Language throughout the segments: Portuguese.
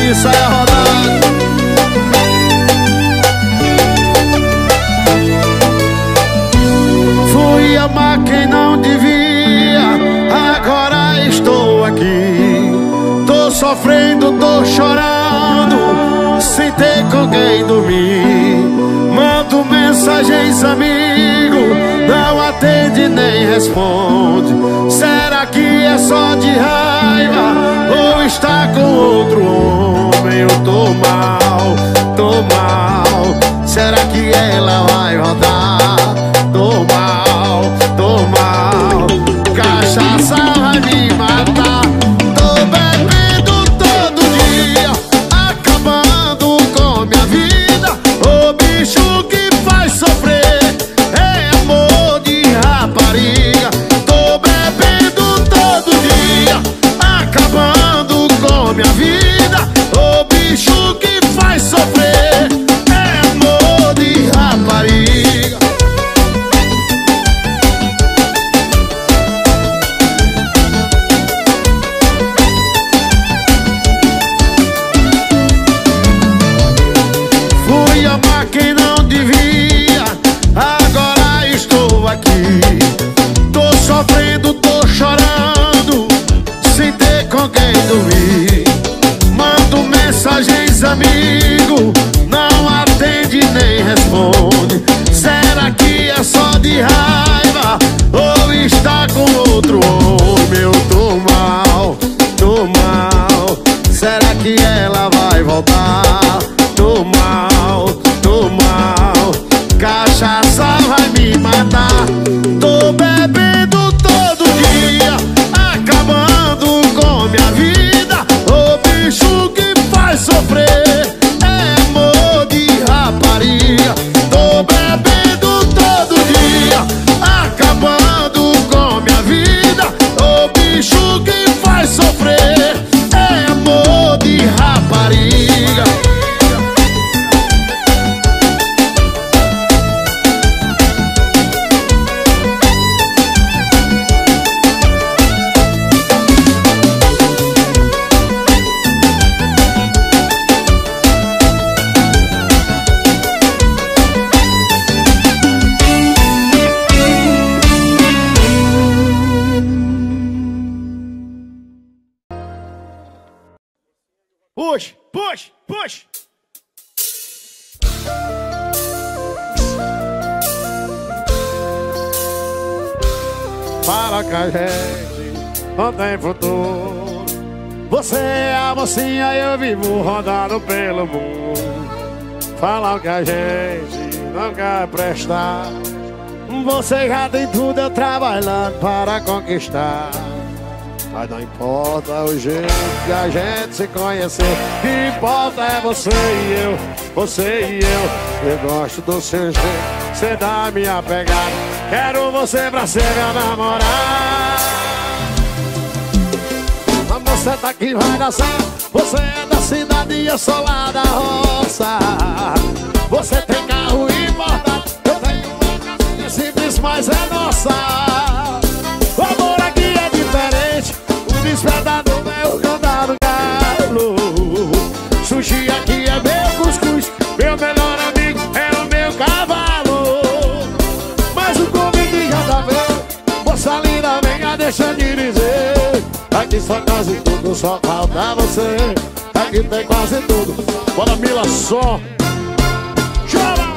e saia rodando. Fui amar quem não devia, agora estou aqui. Tô sofrendo, tô chorando, sem ter com quem dormir. Mando mensagens, amigo, não atende nem responde. Será que é só de raiva ou está com outro homem? Eu tô mal, tô mal. Será que ela vai voltar? Tô mal, tô mal. Cachaça vai me matar. Tô bebendo todo dia, acabando com minha vida. O bicho que faz sofrer é amor de rapariga. Tô bebendo todo dia, acabando com minha vida. O bicho que faz sofrer é amor de rapariga. Fui amar quem não devia, agora estou aqui. Tô sofrendo, tô chorando, sem ter com quem dormir. Mando mensagens, amigo, não atende nem responde. Será que é só de raiva ou está com outro homem? Eu tô mal, tô mal. Será que ela vai voltar? Tô mal, tô mal. Cachaça vai me matar. Tô bebendo todo dia, acabando com minha vida. O bicho que faz sofrer é amor de rapariga. Tô bebendo todo dia, acabando com minha vida. O bicho que faz sofrer é amor de rapariga. Push, push, push. Fala com a gente, não tem futuro. Você é a mocinha e eu vivo rodando pelo mundo. Fala que a gente não quer prestar. Você já tem tudo, eu trabalhando para conquistar. Mas não importa o jeito que a gente se conhecer, o que importa é você e eu, você e eu. Eu gosto do seu jeito, você dá minha pegada. Quero você pra ser minha namorada. Mas você tá aqui, vai dançar. Você é da cidade e eu sou lá da roça. Você tem carro importado, eu tenho uma casinha simples, mas é nossa. O amor aqui é diferente, o despertador é o cantar do galo. Sushi aqui é meu cuscuz, meu melhor amigo é o meu cavalo. Mas o convite já tá feito, moça linda, venha, deixa eu te dizer. Aqui só quase tudo, só falta você. Aqui tem quase tudo, bora Mila só. Chora!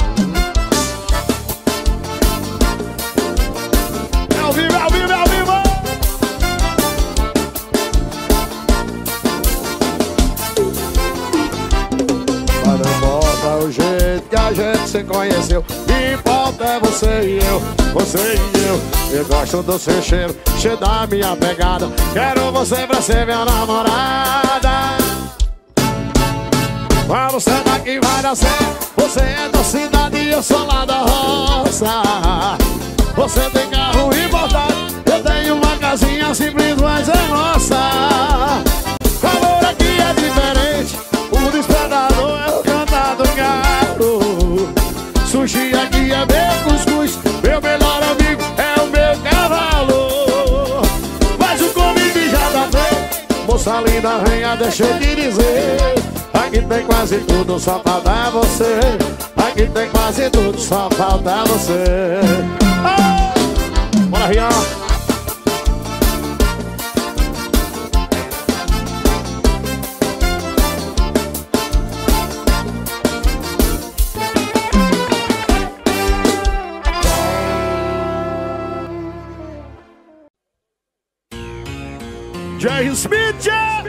É ao vivo, é ao vivo, é ao vivo! Mas não importa o jeito que a gente se conheceu, o que importa é você e eu, você e eu. Eu gosto do seu cheiro, cheiro da minha pegada. Quero você pra ser minha namorada. Mas você daqui vai dar certo. Você é da cidade e eu sou lá da roça. Você tem carro importado, eu tenho uma casinha simples, mas é nossa. O amor aqui é diferente, o despertador é o cantar do galo. Sushi aqui é meu cuscuz, meu melhor amigo é o meu cavalo. Mas o convite já tá feito, moça linda, venha, deixa eu te dizer. Aqui tem quase tudo, só falta você. Aqui tem quase tudo, só falta você. Oh! Bora, Rian. Jay Smith.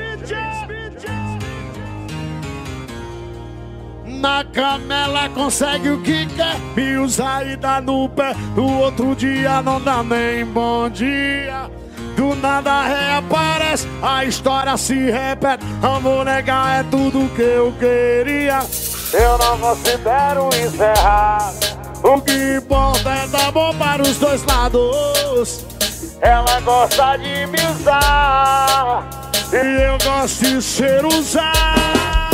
Na canela consegue o que quer, me usa e dá no pé. No outro dia não dá nem bom dia. Do nada reaparece, a história se repete. Amor negar é tudo que eu queria. Eu não considero encerrar. O que importa é dar bom para os dois lados. Ela gosta de me usar e eu gosto de ser usado.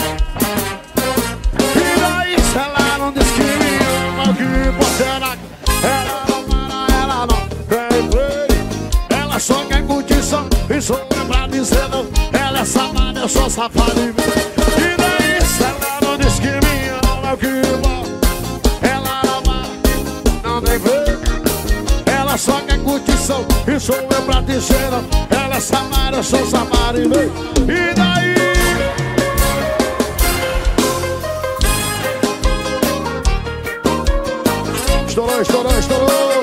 E daí se ela não diz que me ama, o que importa ela não para, ela não quer play. Ela só quer curtição e sou eu pra dizer não. Ela é safada, eu sou safado. E daí se ela não diz que me ama, o que importa ela não para, não tem play. Ela só quer curtição e sou eu pra dizer não. Ela é safada, eu sou safado. E daí? Estourou, estourou, estourou.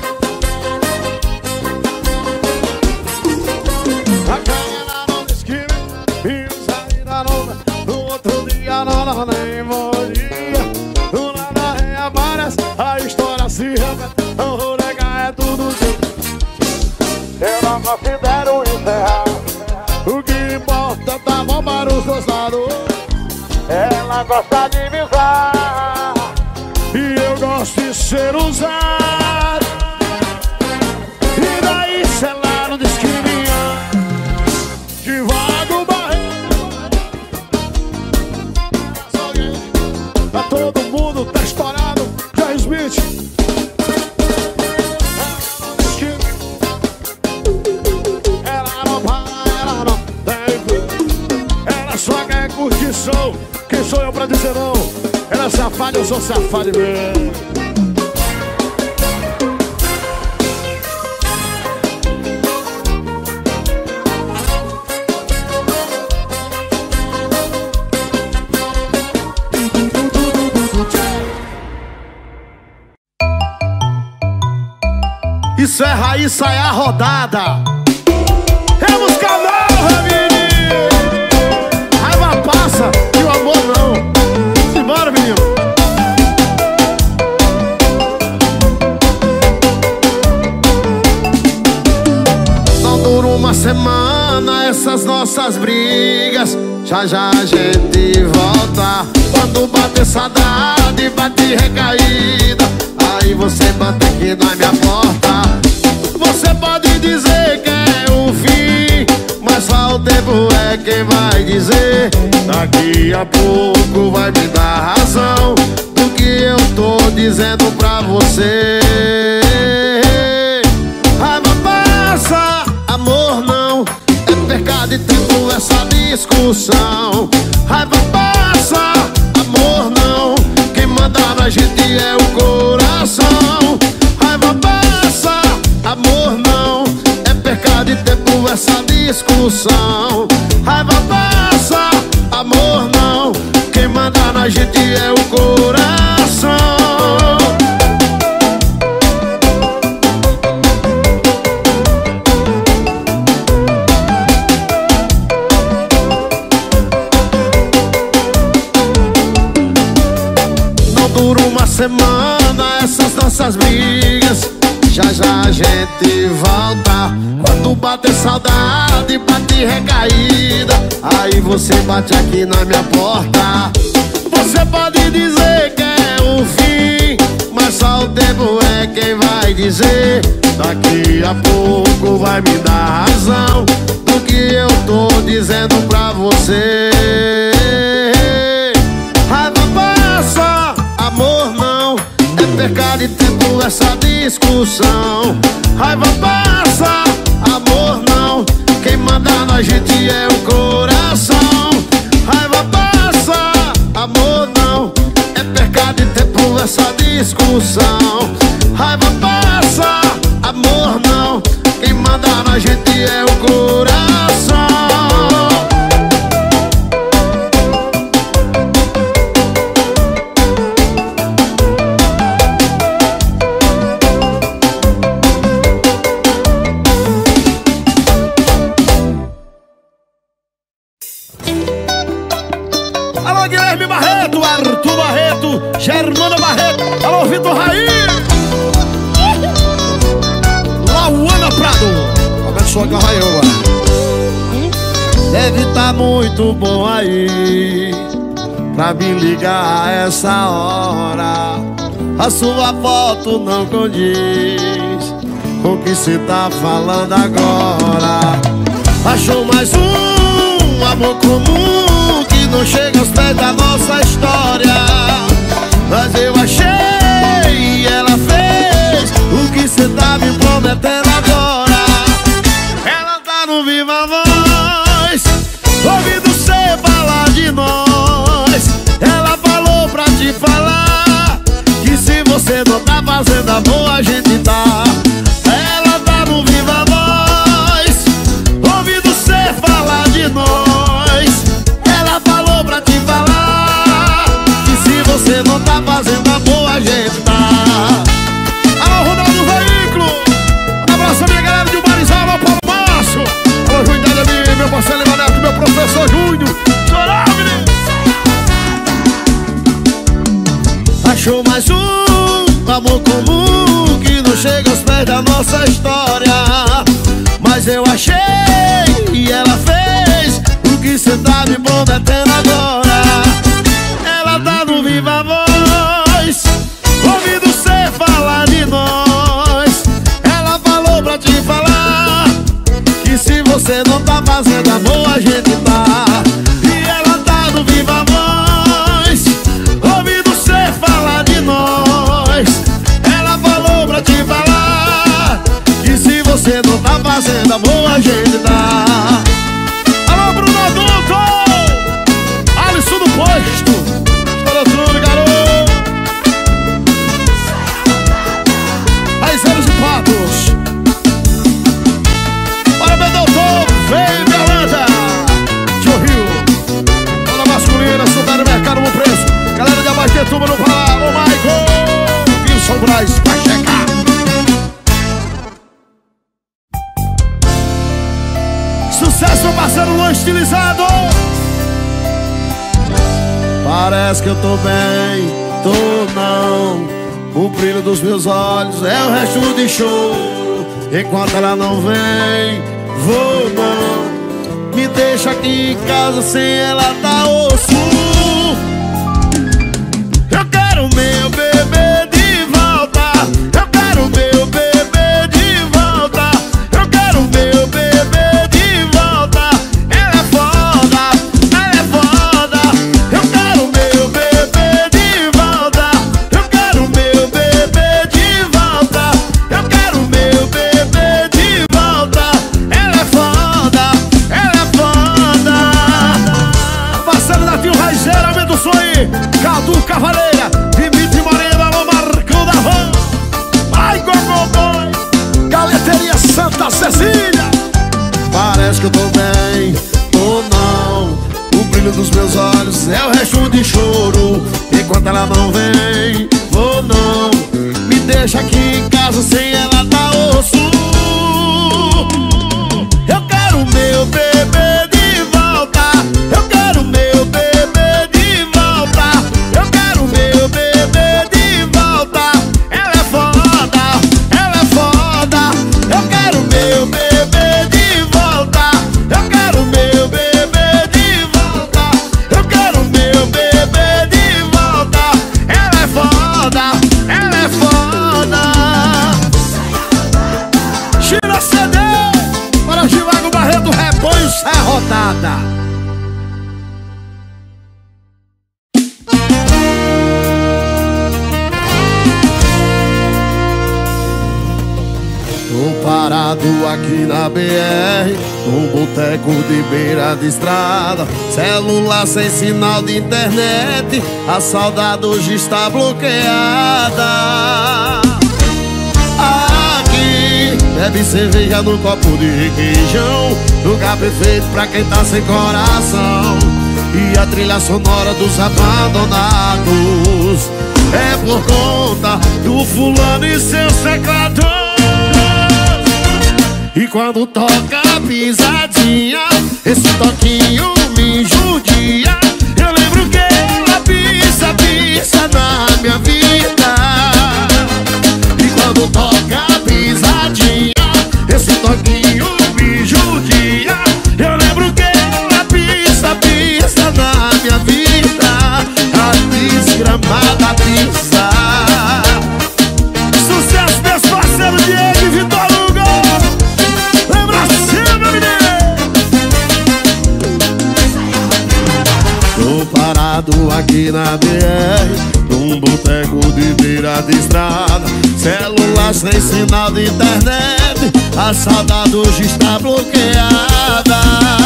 A canela não diz que me usa ainda não. No outro dia não dá nem bom dia. Do nada reaparece, a história se repete. Não vou negar, é tudo que eu não considero encerrar. O que importa tá bom para os dois lados. Ela gosta de me usar e eu gosto de ser usado. E daí se ela não diz que me ama, devago barreiro. Tá todo mundo, tá estourado. Jay Smith. Ela não para, ela não tem. Ela só quer curtição. Quem sou eu pra dizer não? Ela é safada, eu sou safado mesmo. Isso é raiz, sai a rodada. É música nova, menino. Raiva passa e o amor não. Simbora, menino. Não dura uma semana essas nossas brigas. Já já a gente volta. Quando bate saudade, bate recaída, aí você bate aqui na minha porta. Você pode dizer que é o fim, mas só o tempo é quem vai dizer. Daqui a pouco vai me dar razão do que eu tô dizendo pra você. Raiva passa, amor não. É perca de tempo essa discussão. Raiva passa, amor não. Quem manda na gente é o coração. Raiva passa, amor não. É perca de tempo essa discussão. Raiva passa, amor não. Quem manda na gente é o coração. Não dura uma semana essas nossas brigas. Já já a gente volta. Quando bater saudade, bate recaída, aí você bate aqui na minha porta. Você pode dizer que é o fim, mas só o tempo é quem vai dizer. Daqui a pouco vai me dar razão do que eu tô dizendo pra você. Raiva passa, amor não. É perca de tempo essa discussão. Raiva passa, amor não. Quem manda na gente é o coração. Raiva passa, emoção. Raiva passa, amor não. Quem manda na gente é o coração. Alô, Guilherme Barreto, Arthur Barreto, Germano Barreto. Alô, Vitor Raí, Lauana Prado. Abençoa a Raiola. Deve tá muito bom aí pra me ligar a essa hora. A sua foto não condiz com o que cê tá falando agora. Achou mais um amor comum que não chega aos pés da nossa história. Mas eu achei e ela fez o que cê tá me prometendo agora. Ela tá no Viva Voz, ouvindo cê falar de nós. Ela falou pra te falar que se você não tá fazendo amor, a gente tá. Ela tá no Viva Voz, ouvindo cê falar de nós. Ela falou pra te falar que se você não tá fazendo amor, a gente tá. Alô, Ronaldo Veículo, um abraço a minha galera de Marizal, alô, Paulo Márcio. Alô, Júnior Dani, meu parceiro Neto, meu professor Júnior. Chorou, menino. Achou mais um amor comum que não chega aos pés da nossa história. Mas eu achei e ela fez o que cê tá me prometendo agora. Ela tá no Viva Voz, ouvindo cê falar de nós. Ela falou pra te falar que se você não tá fazendo amor, a gente tá. E ela tá no Viva Voz, ouvindo cê falar de nós. Ela falou pra te falar que se você não tá fazendo amor, a gente tá. Alô, Bruno Adulto, Alisson do Posto. Estoura tudo, garoto. Raizeros e Patos. Bora, meu doutor, vem, Belanda. Tio Rio, toda masculina, supermercado no preço. Galera de Abaitetuba no Pará. Ô, Michael, Wilson Braz, vai checar. Sucesso, meu parceiro Luan Estilizado. Parece que eu tô bem, tô não. O brilho dos meus olhos é o resto de choro. Enquanto ela não vem, vou não. Me deixa aqui em casa sem ela tá osso. Eu quero meu bebê de volta. Eu quero meu bebê de volta. Eu quero meu bebê de volta. Ela é foda, ela é foda. Eu quero meu bebê de volta. Eu quero meu bebê de volta. Eu quero meu bebê de volta. Ela é foda, ela é foda. Passando da Tio Raizeira, aumenta o som aí. Cadu Cavaleira, Dimitri Morena, alô, Marcão da Van. Ai, Gogô, Galeteria Santa Cecília. Parece que eu tô bem, tô não. O brilho dos meus olhos é o resto de choro. Enquanto ela não vem, vou não. Me deixa aqui em casa sem ela dar osso. Eu quero meu bebê de volta. Eu quero meu bebê de volta. Eu quero meu bebê de volta. Ela é foda, ela é foda. Eu quero meu bebê de volta. Eu quero meu bebê de volta. Eu quero meu bebê de volta. Ela é foda, ela é foda. Tira CD para Givago Barreto, repõe o Serra Rodada. Tô parado aqui na BR, num boteco de beira de estrada. Celular sem sinal de internet, a saudade hoje está bloqueada. Aqui bebe cerveja no copo de requeijão, lugar perfeito pra quem tá sem coração. E a trilha sonora dos abandonados é por conta do fulano e seus teclados. E quando toca a pisadinha, esse toquinho me judia. Eu lembro que ela pisa, pisa na minha vida. E quando toca a pisadinha, esse toquinho me judia. Eu lembro que ela pisa, pisa na minha vida. A desgramada pisa. Sucesso, meus parceiros Diego e Vitor Hugo. Lembra sempre, menino. Tô parado aqui na BR, num boteco de beira de estrada. Celular sem sinal de internet, a saudade hoje está bloqueada.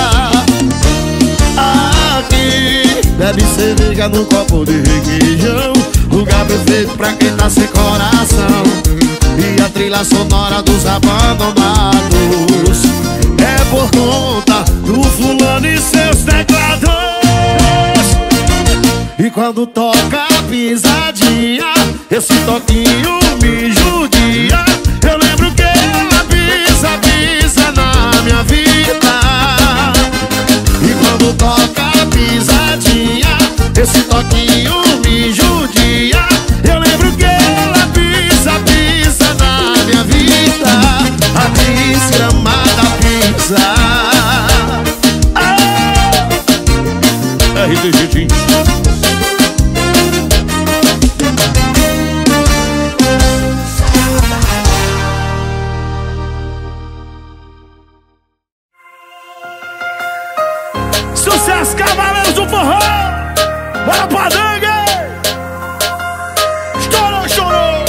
Aqui bebe cerveja no copo de requeijão, lugar perfeito pra quem tá sem coração. E a trilha sonora dos abandonados é por conta do fulano e seus teclados. E quando toca a pisadinha, esse toquinho me judia. Eu lembro que ela pisa, pisa na minha vida. E quando toca a pisadinha, esse toquinho me judia. Eu lembro que ela pisa, pisa na minha vida. A desgramada pisa. RDG Jeans. Sucesso, Cavaleiros do Forró! Bora pra dengue! Estourou, estourou!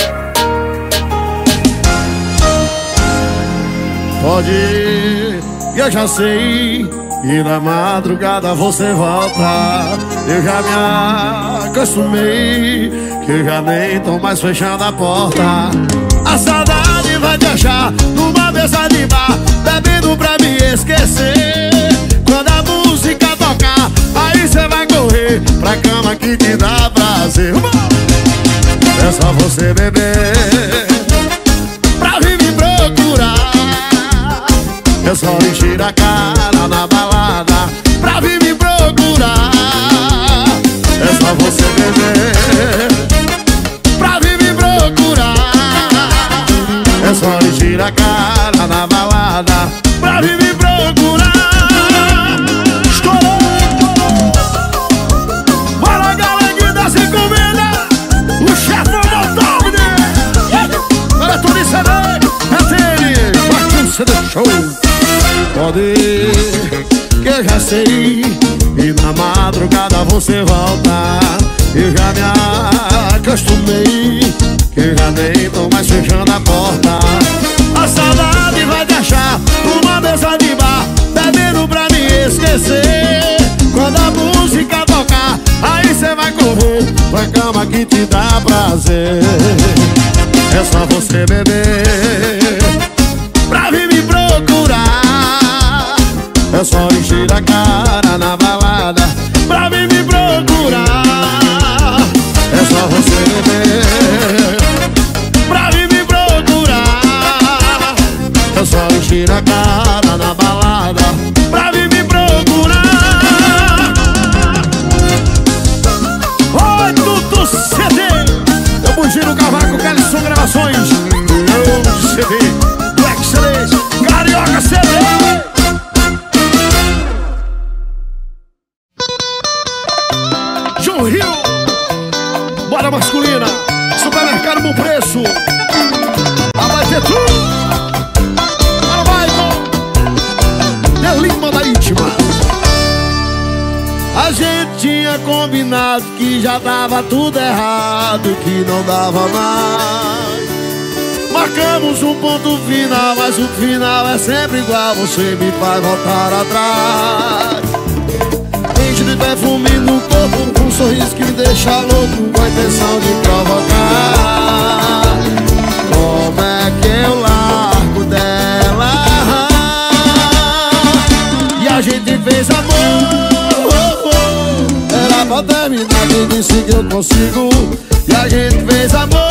Pode ir, eu já sei, e na madrugada você volta. Eu já me acostumei, que eu já nem tô mais fechando a porta. A saudade vai te achar numa mesa de bar, bebendo pra me esquecer. Quando a música tocar, aí cê vai correr pra cama que te dá prazer. É só você beber pra vir me procurar. É só encher a cara na balada pra vir me procurar. É só você beber pra vir me procurar. É só encher a cara na balada pra vir me procurar. Pode ir, que eu já sei, e na madrugada você volta. Eu já me acostumei, que eu já nem tô mais fechando a porta. A saudade vai te achar numa mesa de bar, bebendo pra me esquecer. Quando a música tocar, aí cê vai correr pra cama que te dá prazer. É só você beber pra vir me procurar. É só encher a cara na balada pra vir me procurar. É só você beber pra vir me procurar. É só encher a cara na balada pra vir me procurar. Oi, Tudo CD, eu bugi no cavaco, Calisson Gravações. Eu CD do Excelência, Carioca CD. João Rio, bora masculina, supermercado Bom Preço. Vai ter tudo. Bora, Michael, Delima da Íntima. A gente tinha combinado que já tava tudo errado, que não dava mais. Marcamos um ponto final, mas o final é sempre igual. Você me faz voltar atrás. Enche de perfume no corpo, um sorriso que me deixa louco, com a intenção de provocar. Como é que eu largo dela? E a gente fez amor. Era pra terminar, quem disse que eu consigo? E a gente fez amor,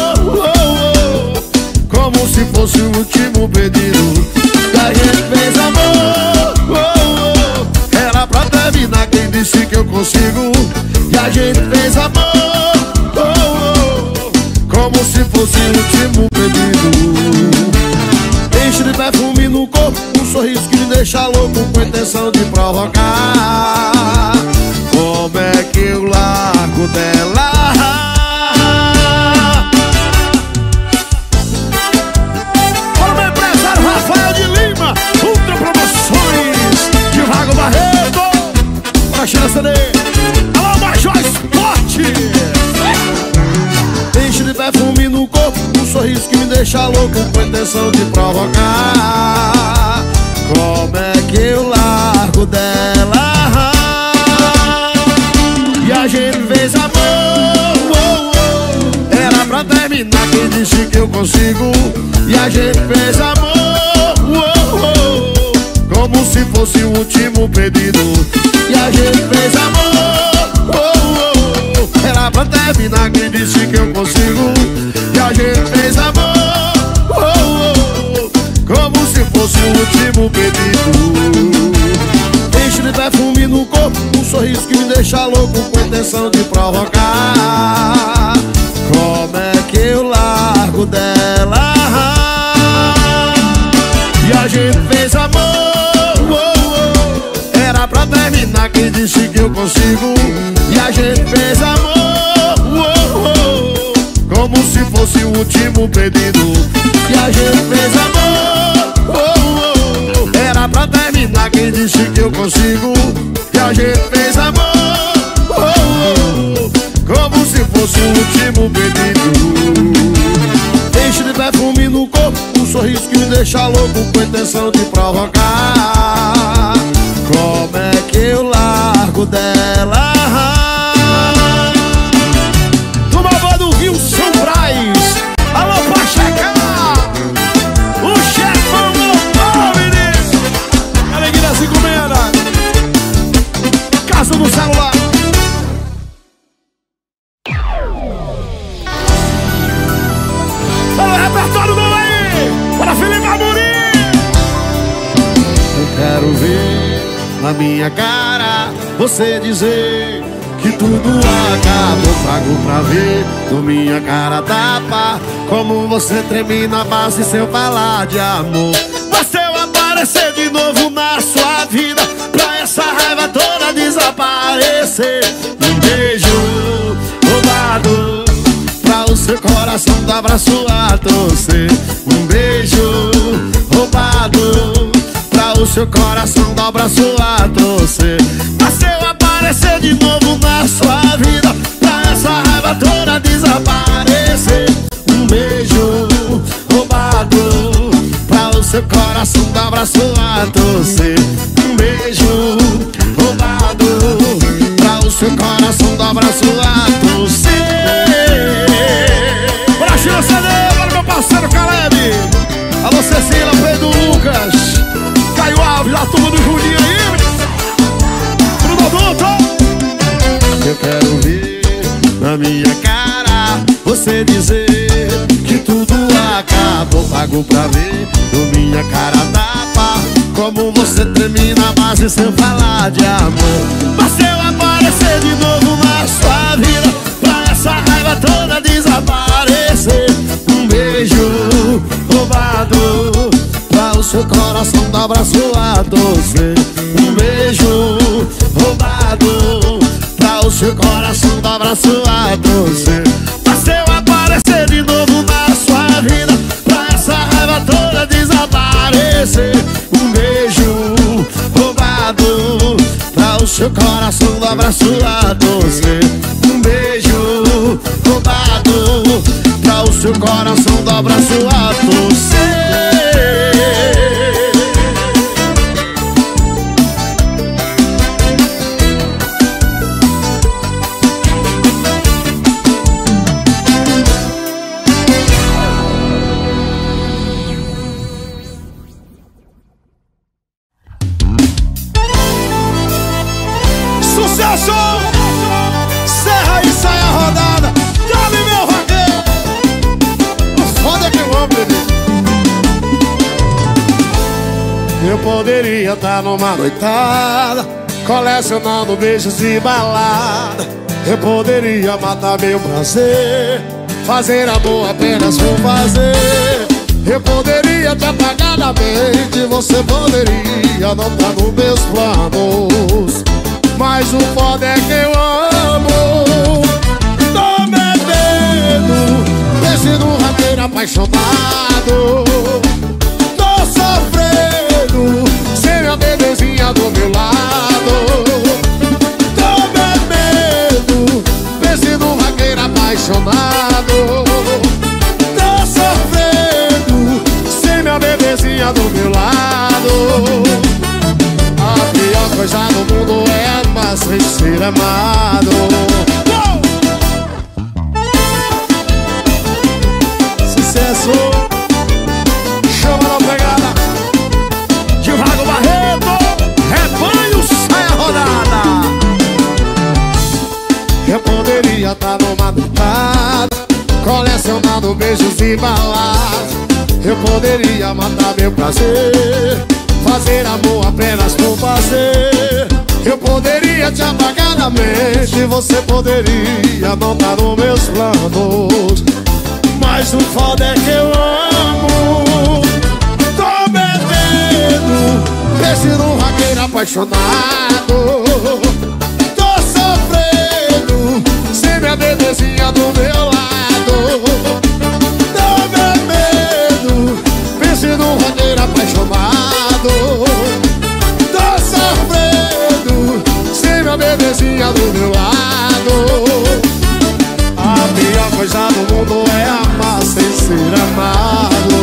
como se fosse o último pedido. E a gente fez amor, era pra terminar, quem disse que eu consigo? E a gente fez amor, como se fosse o último pedido. Enche de perfume no corpo, um sorriso que me deixa louco, com a intenção de provocar. Como é que eu largo dela? Para o meu empresário Rafael de Lima, Ultra Promoções de Vago Barreto, para a China CD. Alô, Major Esporte. Enche de perfume no corpo, um sorriso que me deixa louco, com a intenção de provocar. Como é que eu largo dela? E a gente fez amor, era pra terminar, quem disse que eu consigo? E a gente fez amor, como se fosse o último pedido. E a gente fez amor, era pra terminar, quem disse que eu consigo? E a gente fez amor, como se fosse o último pedido. Enche de perfume no corpo, um sorriso que me deixa louco, com a intenção de provocar. Como é que eu largo dela? E a gente fez amor, era pra terminar, quem disse que eu consigo? E a gente fez amor, como se fosse o último pedido. E a gente fez amor, era pra terminar, quem disse que eu consigo? E a gente fez amor, como se fosse o último pedido. Enche de perfume no corpo, um sorriso que me deixa louco, com a intenção de provocar. Como é que eu largo dela? Toma boa do Rio São Brás. Alô, Pacheca, o chefão do menino. Alegria das encomendas, Casa do Celular. Olha o repertório do aí, para Felipe Amorim. Eu quero ver na minha cara você dizer que tudo acabou. Trago pra ver na minha cara tapa como você treme na base se eu falar de amor. Mas se eu aparecer de novo na sua vida, pra essa raiva toda desaparecer, um beijo roubado pra o seu coração do abraço a torcer. Um beijo roubado pra o seu coração do abraço a torcer. Mas se eu aparecer de novo na sua vida, pra essa raiva toda desaparecer, um beijo roubado pra o seu coração do abraço a torcer. Um beijo roubado pra o seu coração do abraço a torcer. Pra China CD, para meu parceiro Caleb. Alô, Cecília, Pedro Lucas, Caio Alves, a turma do Juninho aí. Bruno Adulto. Eu quero ver na minha cara você dizer que tudo acabou. Pago pra ver na minha cara tapa como você treme na base sem falar de amor. Mas se eu aparecer de novo na sua vida, pra essa raiva toda desaparecer, um beijo roubado pra o seu coração do abraço a torcer. Um beijo roubado pra o seu coração do abraço a torcer. Mas se eu aparecer de novo na sua vida, pra essa raiva toda desaparecer, um beijo roubado pra o seu coração do abraço a torcer. Um beijo roubado pra o seu coração do abraço a Sucesso! Serra e sai a rodada. Dá-me meu vaqueiro. O foda é que eu amo, bebê. Eu poderia estar numa noitada, colecionando beijos e balada. Eu poderia matar meu prazer, fazer amor apenas por fazer. Eu poderia te apagar da mente, você poderia não estar nos meus planos. Mas o foda é que eu amo. Tô bebendo, pense num rateiro apaixonado. Tô sofrendo, sem minha bebezinha do meu lado. Tô bebendo, pense num rateiro apaixonado. Tô sofrendo, sem minha bebezinha do meu lado. A pior coisa no mundo é amar sem ser amado. Sucesso! Chama na pegada de Vago Barreto. Rebanho, sai a rodada. Eu poderia estar numa noitada, colecionando beijos e baladas. Eu poderia matar meu prazer, fazer amor apenas por fazer. Eu poderia te apagar da mente, você poderia não estar nos meus planos. Mas o foda é que eu amo. Tô bebendo, pense num raqueiro apaixonado. Tô sofrendo, sem minha bebezinha do meu lado. Tô bebendo, pense num raqueiro apaixonado. Tô sofrendo, sem minha bebezinha do meu lado. A pior coisa do mundo é amar sem ser amado.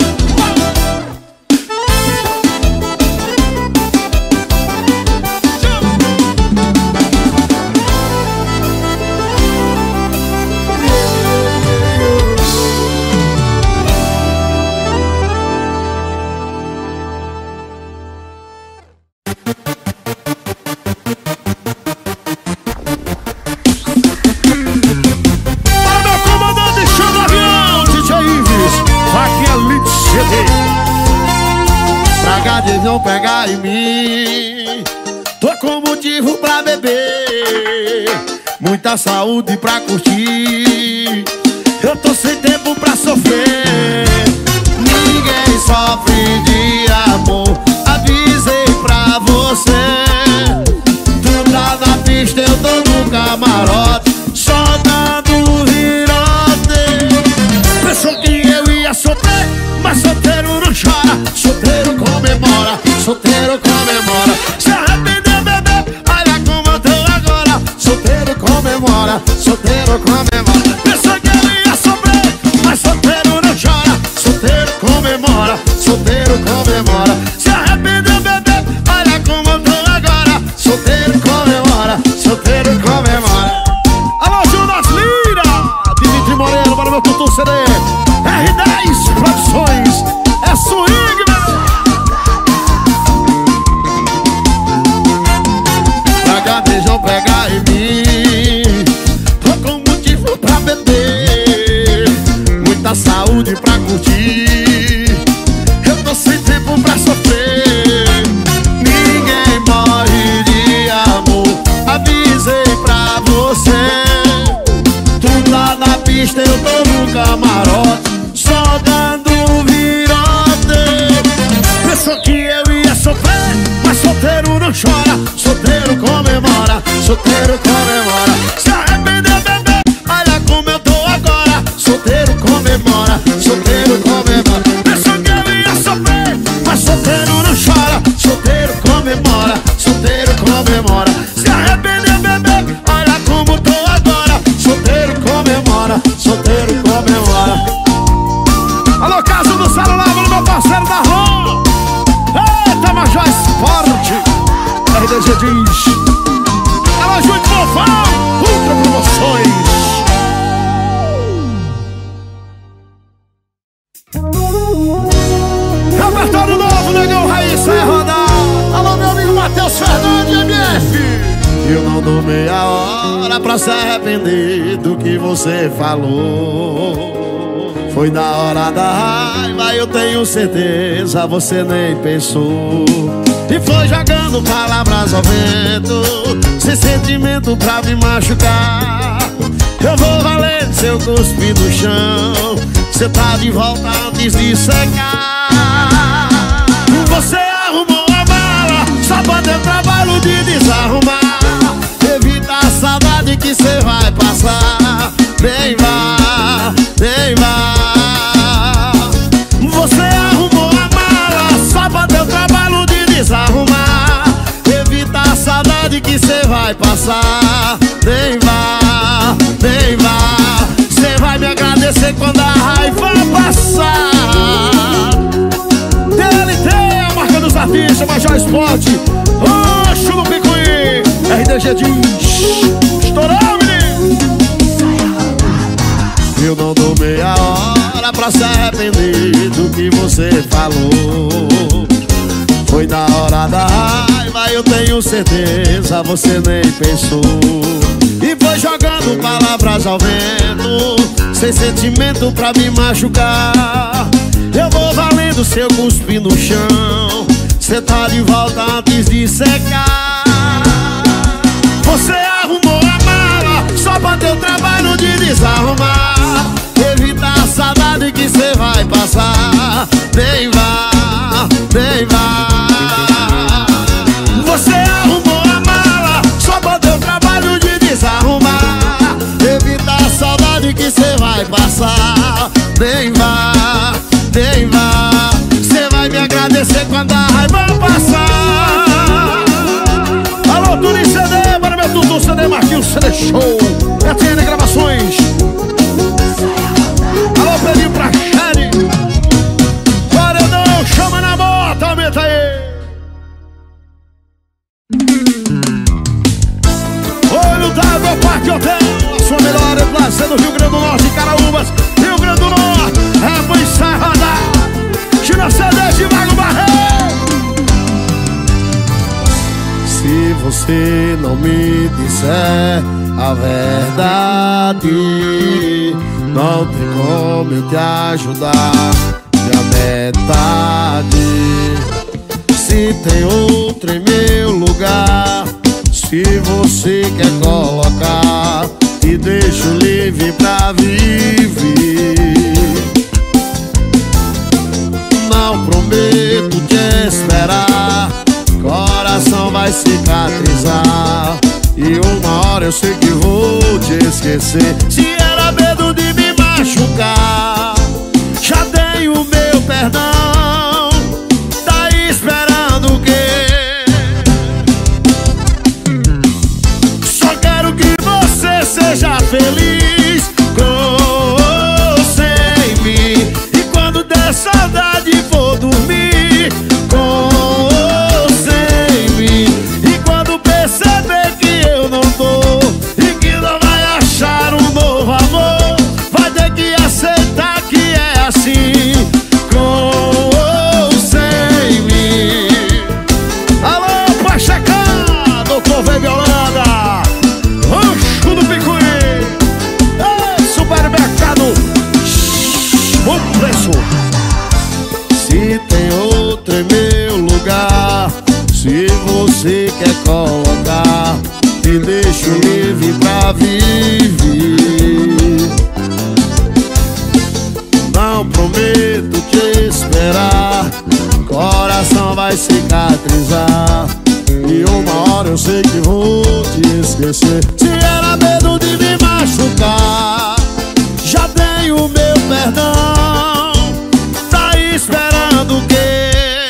Não pegar em mim, tô com motivo pra beber, muita saúde pra curtir. Eu tô sem tempo pra sofrer. Ninguém sofre de amor, avisei pra você. Tu tá na pista, eu tô no camarote, só dando virote. Pensou que eu ia sofrer, mas solteiro não chora, solteiro comemora, solteiro comemora. Se arrependeu, bebê, olha como eu tô agora. Solteiro comemora, solteiro comemora. Pensou que eu ia sofrer, mas solteiro não chora, solteiro comemora, solteiro comemora. Se arrependeu, bebê, olha como eu tô agora. Solteiro comemora, solteiro comemora. Alô, Jonas Lira, Dimitri Moreira, para o meu Tutu CD, R10 Produções, é swing, meu. Beijão pegar em mim, tô com motivo pra beber, muita saúde pra curtir. Eu tô sem tempo pra sofrer. Ninguém morre de amor, avisei pra você. Tu tá na pista, eu tô no camarote, só dando virote. Pensou que eu ia sofrer, mas solteiro não chora, solteiro comemora, solteiro comemora. Se arrependeu, bebê, olha como eu tô agora. Solteiro comemora, solteiro comemora. Pensou que eu ia sofrer, mas solteiro não chora, solteiro comemora, solteiro comemora. Se arrependeu, bebê, olha como tô agora. Solteiro comemora, solteiro comemora. Alô, Casa do Celular, meu parceiro da rua. Eita, Major Esporte, RDG diz. Alô, Júlio Bofão, Ultra Promoções. Repertório novo, negão Raiz, sai rodar. Alô, meu amigo Matheus Fernandes, MF. Eu não dou meia hora pra se arrepender do que você falou. Foi na hora da raiva, eu tenho certeza, você nem pensou. E foi jogando palavras ao vento, sem sentimento pra me machucar. Eu vou valer seu cuspe no chão, cê tá de volta antes de secar. Você arrumou a mala, só pra ter trabalho de desarrumar. Evita a saudade que cê vai passar. Nem vá, nem vá. Você arrumou a mala, só pra ter trabalho de desarrumar. Evita a saudade que cê vai passar. Nem vá, nem vá. Cê vai me agradecer quando a raiva passar. DLT, a marca dos artistas, Major Esporte. Oxo no Picuí, RDG diz: estourou, menino. Eu não dou meia hora pra se arrepender do que você falou. Foi na hora da raiva, eu tenho certeza, você nem pensou. E foi jogando palavras ao vento, sem sentimento pra me machucar. Eu vou valendo seu cuspe no chão, cê tá de volta antes de secar. Você arrumou a mala, só pra ter o trabalho de desarrumar. Evita a saudade que cê vai passar. Nem vá, nem vá. Você arrumou a mala, só pra ter o trabalho de desarrumar. Evita a saudade que cê vai passar. Nem vá, nem vá. Cê vai me agradecer quando a raiva passar. Alô, Turi CD, para meu Tutu CD, Marquinhos CD Show, ETN Gravações. Alô, Pedrinho pra Xane. Paredão, chama na moto, aumenta aí. Olho d'água, Parque Hotel, a sua melhor praça do Rio Grande do Norte, Caraúbas, Rio Grande do Norte. É pra encerrar, tira CD de Vago Barreiro. Se você não me disser a verdade, não tem como eu te ajudar na metade. Se tem outro em meu lugar, se você quer colocar, te deixo livre pra viver. Não prometo te esperar, coração vai cicatrizar, e uma hora eu sei que vou te esquecer. Se era medo de me machucar, já dei o meu perdão. Tá esperando o quê? Só quero que você seja feliz com ou sem mim. E quando der saudade for dormir com ou sem mim. E quando perceber que eu não tô e que não vai achar um novo amor, vai ter que aceitar que é assim, com ou sem mim. Alô, Pacheca, doutor Vem Holanda, Rancho do Picuí, supermercado, bom preço. Se tem outro em meu lugar, se você quer colocar, te deixo livre pra viver. Não prometo te esperar, coração vai cicatrizar, e uma hora eu sei que vou te esquecer. Se era medo de me machucar, já dei o meu perdão. Tá esperando o quê?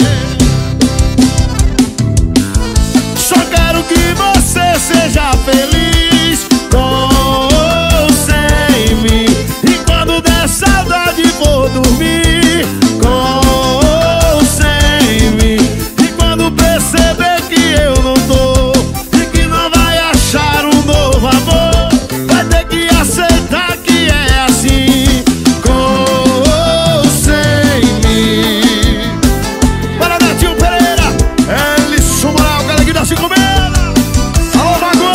Só quero que você seja feliz com ou sem mim. E quando der saudade for dormir com ou sem mim. E quando perceber que eu não tô e que não vai achar um novo amor, vai ter que aceitar que é assim, com ou sem mim. Para Netinho Pereira, Elisson Moral, Galeguinho da 5 Alô, Mago!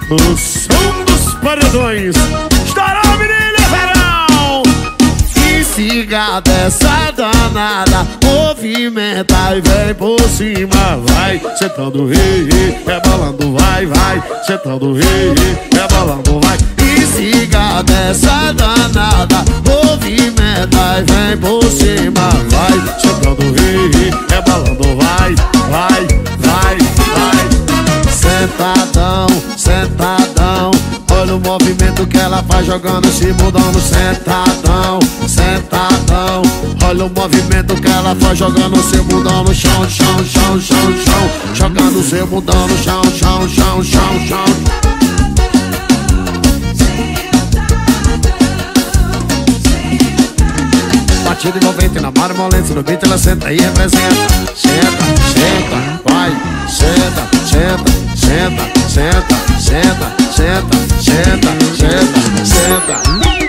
O som dos paredões. Estourou, menina, verão. E siga dessa danada, movimenta e vem por cima. Vai, sentando, rebolando, vai, vai. Sentando, rebolando, vai. E siga dessa danada, movimenta e vem por cima. Vai, sentando, rebolando, vai, vai, vai, vai. Sentadão, sentadão, olha o movimento que ela faz jogando esse bundão no sentadão, sentadão, olha o movimento que ela faz jogando seu bundão no chão, chão, chão, chão, chão, jogando seu bundão no chão, chão, chão, chão, chão. Batida envolvente na marmolência, no beat ela senta e representa. Senta, senta, vai, senta, senta. Senta, senta, senta, senta, senta, senta, senta.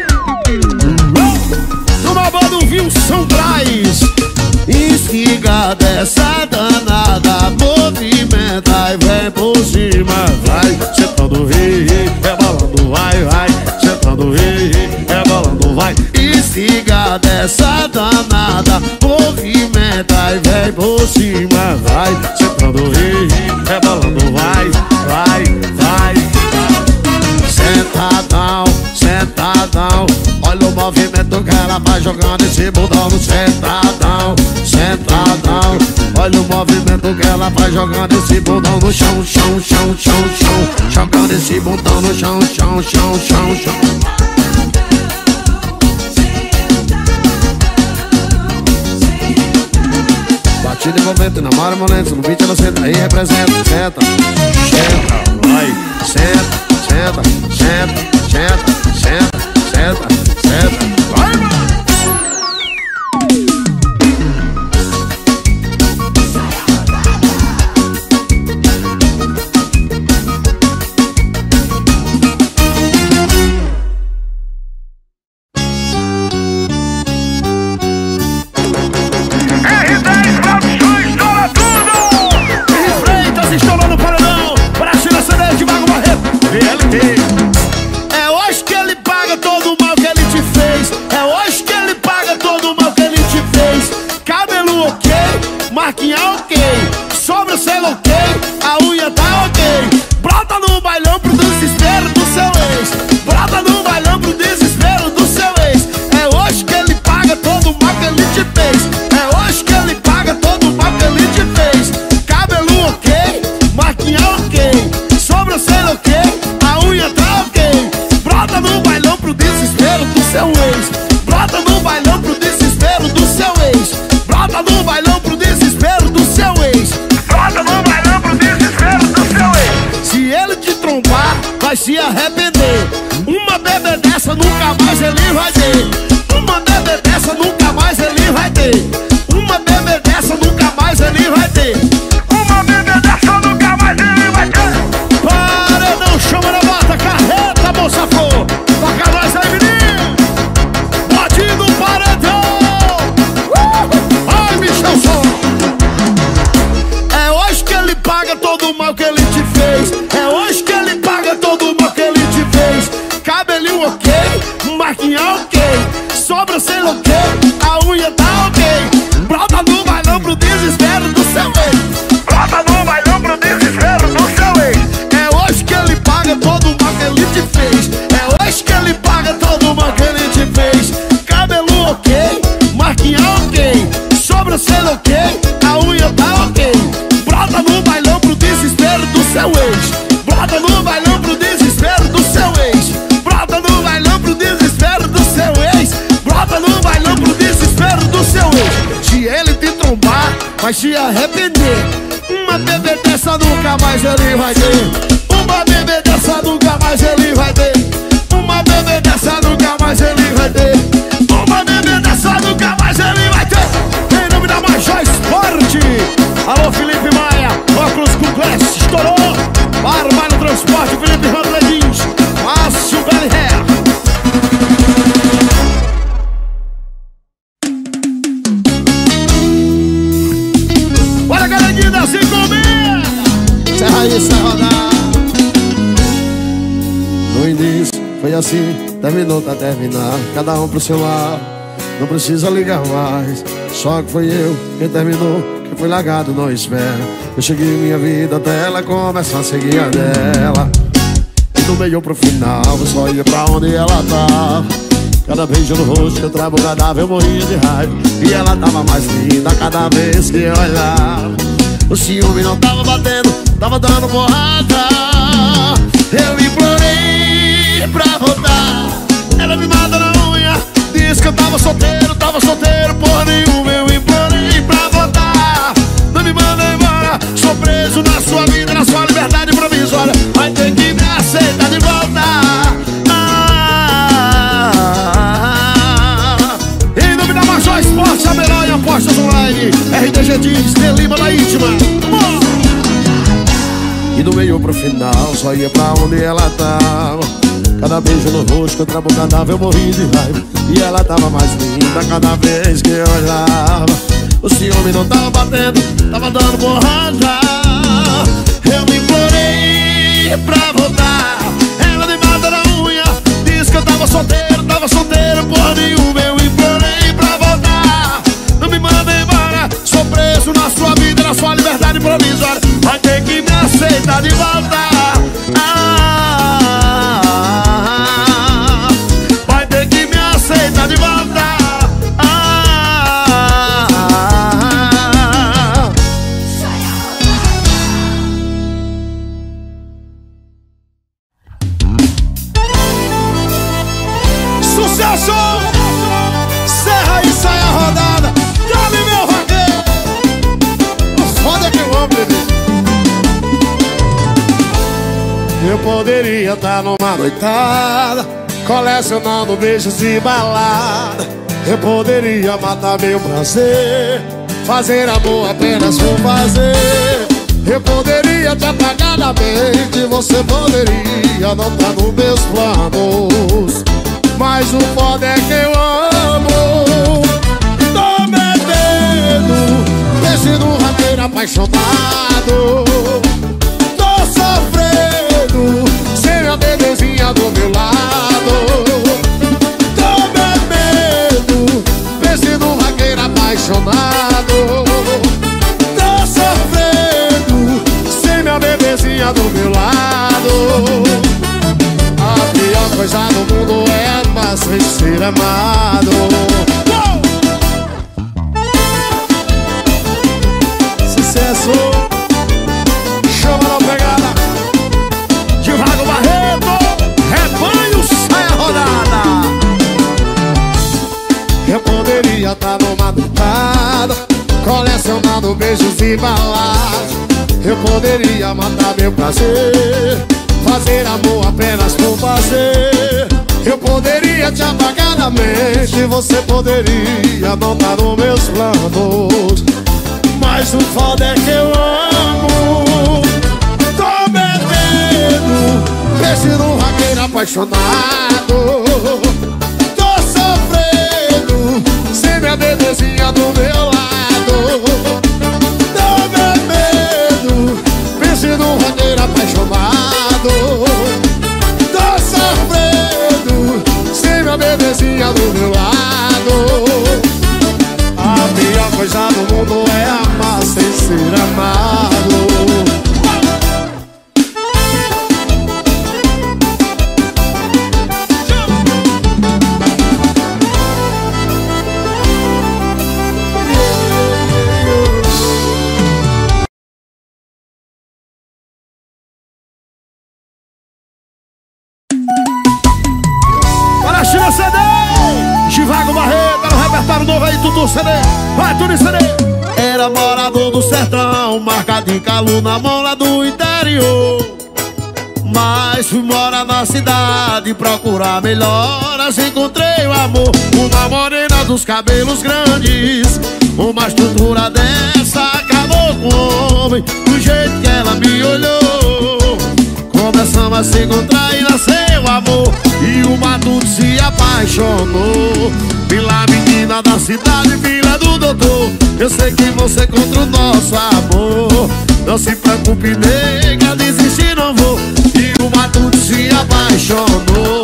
Numa banda ouviu São Braz. Instiga dessa danada, movimenta e vem por cima. Vai, sentando, rebolando, vai, vai. Sentando, rebolando, vai. Instiga dessa danada, movimenta e vem por cima. Vai, sentando, rebolando, vai, vai, vai, vai. Sentadão, sentadão, olha o movimento que ela vai jogando esse bundão no sentadão, sentadão, olha o movimento que ela vai jogando esse bundão no chão, chão, chão, chão, chão, jogando esse bundão no chão, chão, chão, chão, chão. Batida envolvente na marmolência, no beat ela senta e representa. Senta, senta, vai, senta, senta, senta, senta, senta, senta, senta, vai, vai. É hoje que ele paga todo o mal que ele te fez. É hoje que ele paga todo o mal que ele te fez. Cabelo ok, marquinha ok, sobrancelha ok, a unha tá ok. Brota no bailão pro desespero do seu ex. Brota no bailão pro desespero do seu ex. É hoje que ele paga todo o mal que ele te fez. É hoje que ele paga todo o mal que ele te fez. Cabelo ok, marquinha ok, sobrancelha ok, a unha tá ok. Brota no bailão pro desespero do seu ex. Brota no bailão pro desespero do seu ex. Brota no bailão pro desespero do seu ex. Brota no bailão pro desespero do seu ex. Se ele te trombar, vai se arrepender. Uma bebê dessa nunca mais ele vai ter. Uma bebê dessa nunca mais ele vai ter. Uma bebê dessa nunca mais ele vai ter. Uma bebê dessa nunca mais ele vai ter. Paredão, chama na bota, carreta, moça flor. Toca nós aí, menino. Bote no paredão. Ai, Michelson. É hoje que ele paga todo o mal que ele te fez. É hoje que ele paga todo o mal que ele te fez. Cabelinho ok, marquinha ok, sobrancelha ok, a unha tá ok. Brota no bailão pro desespero do seu ex. Brota no bailão pro desespero do seu ex. É hoje que ele paga todo o mal que ele te fez. É hoje que ele paga todo o mal que ele te fez. Cabelo ok, marquinha ok, sobrancelha ok, a unha tá ok. Brota no bailão pro desespero do seu ex. Brota no bailão pro desespero do seu ex. Brota no bailão pro desespero do seu ex. Brota no bailão pro desespero do seu ex. Se ele te trombar, vai se arrepender. Uma bebê dessa nunca mais ele vai ter. Uma bebê dessa nunca mais ele vai ter. Uma bebê dessa nunca mais ele vai ter. Uma bebê dessa nunca mais ele vai ter. Em nome da Major Esporte. Alô, Felipe Maia, óculos com classe, estourou. Barba no transporte, Felipe Rodrigues, Márcio Bellier. Bora, galerinha da 5 mil. Serra isso, rodar. Foi assim, terminou, tá terminado, cada um pro seu lado. Não precisa ligar mais, só que foi eu quem terminou. Quem foi largado não espera. Eu cheguei em minha vida até ela começar a seguir a dela. E do meio pro final eu só ia pra onde ela tava. Cada beijo no rosto que eu trago cadáver eu morria de raiva. E ela tava mais linda cada vez que eu olhava. O ciúme não tava batendo, tava dando porrada. Eu implorei pra voltar, ela me mata na unha. Disse que eu tava solteiro por nenhum. Eu implorei pra voltar, não me manda embora. Sou preso na sua vida, na sua liberdade provisória. Vai ter que me aceitar de volta. Em nome da Major Esporte, a melhor em apostas online. RDG Jeans, de Lima da Íntima. E do meio pro final só ia pra onde ela tava. Cada beijo no rosto que eu trabo cadáver eu morri de raiva. E ela tava mais linda cada vez que eu olhava. O ciúme não tava batendo, tava dando porrada. Eu me implorei pra voltar, ela me mata na unha. Disse que eu tava solteiro por nenhum. Eu implorei pra voltar, não me manda embora. Sou preso na sua vida, na sua liberdade provisória. Vai ter que me aceitar de volta. Vai ter que me aceitar de volta. Sucesso! Serra e sai a rodada. Dale, meu vaqueiro. Foda que eu amo, bebê. Eu poderia estar numa noitada, colecionando beijos e balada. Eu poderia matar meu prazer, fazer amor apenas por fazer. Eu poderia te apagar da mente, você poderia não estar nos meus planos. Mas o foda é que eu amo. Tô bebendo, pense num rateiro apaixonado. Tô sofrendo, sem minha bebezinha do meu lado. Tô bebendo, pense num rateiro apaixonado. Tô sofrendo, sem minha bebezinha do meu lado. A pior coisa do mundo é amar sem ser amado. Sucesso! Chama na pegada Givago Barreto, rebanho, sai a rodada. Eu poderia estar numa noitada, colecionando beijos e baladas. Eu poderia matar meu prazer, fazer amor apenas por fazer. Eu poderia te apagar da mente, você poderia não estar nos meus planos. Mas o foda é que eu amo. Tô bebendo, pense num raqueiro apaixonado. Tô sofrendo, sem minha bebezinha do meu lado. Tô bebendo, pense num raqueiro apaixonado. Tô sofrendo, sem minha bebezinha do meu lado. A pior coisa do mundo é amar sem ser amado. China CD, Givago Barreto, no repertório novo aí, Tutu CD. Vai, Tutu CD. Era morador do sertão, marcado em calo na mola do interior. Mas fui morar na cidade, procurar melhoras, encontrei o amor. Uma morena dos cabelos grandes, uma estrutura dessa acabou com o homem. Do jeito que ela me olhou, começamos a se encontrar e nasceu amor. E o matuto se apaixonou pela menina da cidade, filha do doutor. Eu sei que você contra o nosso amor. Não se preocupe, nega, desistir não vou. E o matuto se apaixonou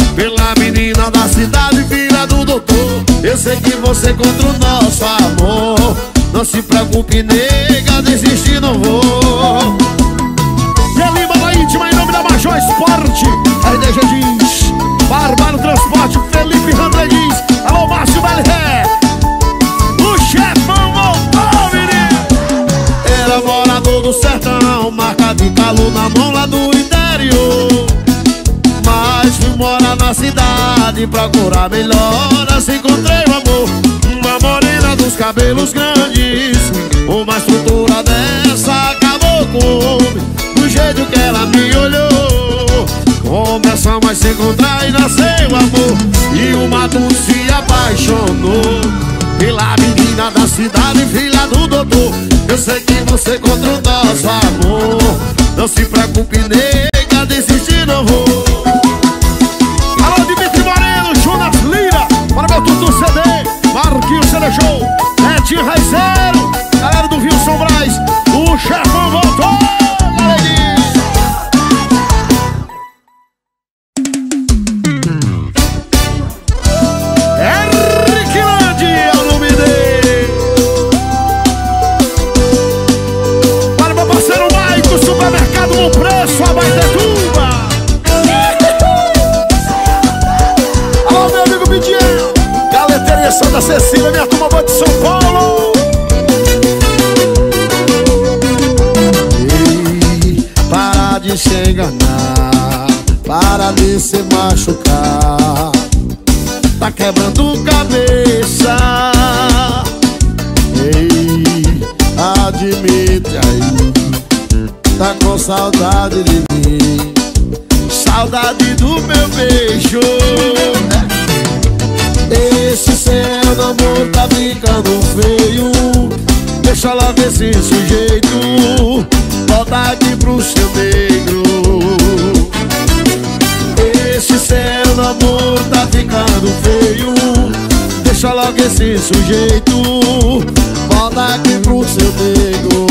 pela menina da cidade, filha do doutor. Eu sei que você contra o nosso amor. Não se preocupe, nega, desistir não vou. E a Lima da Íntima, em nome da Major Esporte, RDG diz, Bárbaro Transporte, Felipe Rodrigues, alô Márcio Belré, o chefão voltou, menino. Era morador do sertão, marca de calor na mão lá do interior. Mas fui morar na cidade, procurar melhoras, encontrei o amor. Uma morena dos cabelos grandes, uma estrutura dessa acabou com do jeito que ela me olhou. Começamos a se encontrar e nasceu amor. E o Matuto se apaixonou pela menina da cidade, filha do doutor. Eu sei que você contra o nosso amor. Não se preocupe, nega, desistir não vou. Alô, Dimitri Moreno, Jonas Lira, para meu Tutu CD, Marquinhos CD Show, Netinho Raizeiro, galera do Wilson Braz, o chefão voltou, galerinha. Henrique é o nome dele. Para meu parceiro Maico, supermercado no preço, Abaetetuba. Alô, meu amigo Bidiel, Galeteria Santa Cecília, minha turma boa de São Paulo. Ei, para de se enganar, para de se machucar. Tá quebrando cabeça. Ei, admite aí, tá com saudade de mim, saudade do meu beijo. Esse seu namoro tá ficando feio, deixa logo esse sujeito, volta aqui pro seu negro. Esse seu namoro tá ficando feio, deixa logo esse sujeito, volta aqui pro seu negro.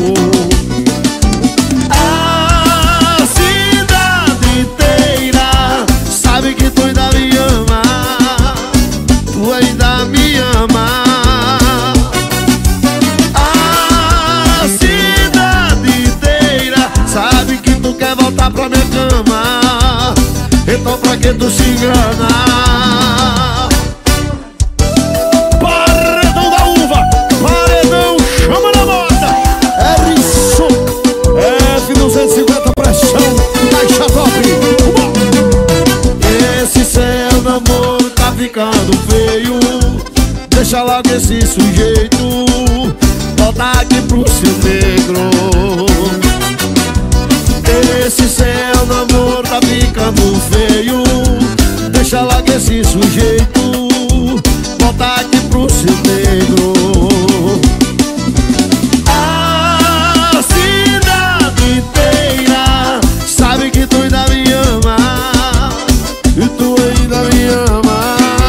A cidade inteira sabe que tu ainda me ama, tu ainda me ama. A cidade inteira sabe que tu quer voltar pra minha cama, então pra que tu se engana? Paredão da uva, paredão chama na moda. É isso, F250 pressão, caixa top. Esse seu namoro tá ficando feio, deixa logo esse sujeito, volta aqui pro seu negro. Esse seu namoro tá ficando feio, deixa logo esse sujeito, volta aqui pro seu negro. A cidade inteira sabe que tu ainda me ama, e tu ainda me ama.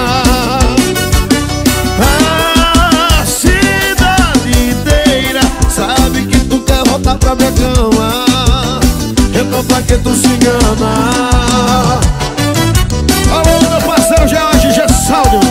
A cidade inteira sabe que tu quer voltar pra minha cama, então pra que tu se engana? Alô, meu parceiro George Gessaldo,